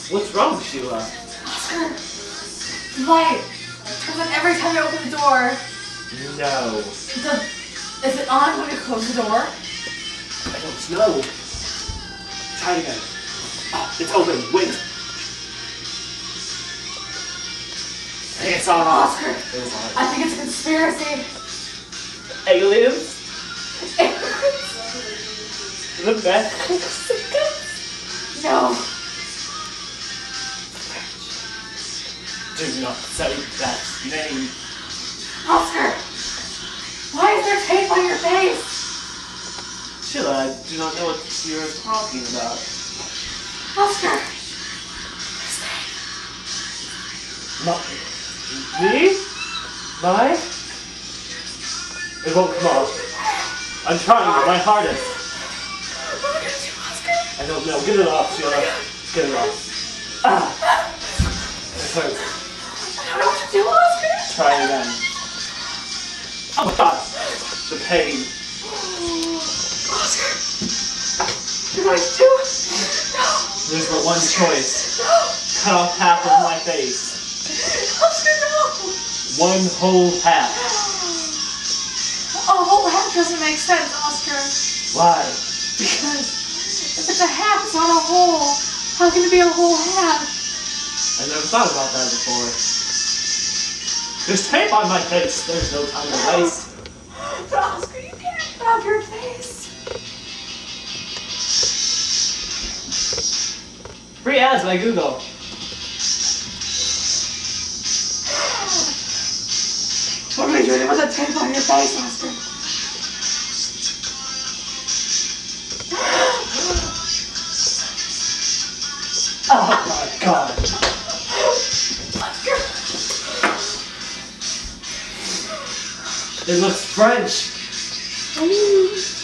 What's wrong, Sheila? Oscar, light. Comes on every time you open the door. No. Is it on when you close the door? I don't know. Try it again. Oh, it's open. Wait. I think it's on. Oscar, It was on. I think it's a conspiracy. Aliens? The best? No. Do not say that name. Oscar, why is there tape on your face? Sheila, I do not know what you're talking about. Oscar. Not me? My? It won't come off. I'm trying my hardest. What are you gonna do, Oscar? I don't know. Get it off, Sheila. Get it off. Ah! It hurts. I don't know what to do, Oscar. Try it again. Oh my god! The pain. Oscar. You're going to do it? No. There's but one choice. No. Cut off half of my face. Oscar, no. One whole half. A whole half doesn't make sense, Oscar. Why? Because if it's a half, it's not a whole. How can it be a whole half? I never thought about that before. There's tape on my face. There's no time to waste. But Oscar, you can't cut off your face. Free ads by Google. What are we doing with a tape on your face, Oscar? Oh my god. Oscar. It looks French.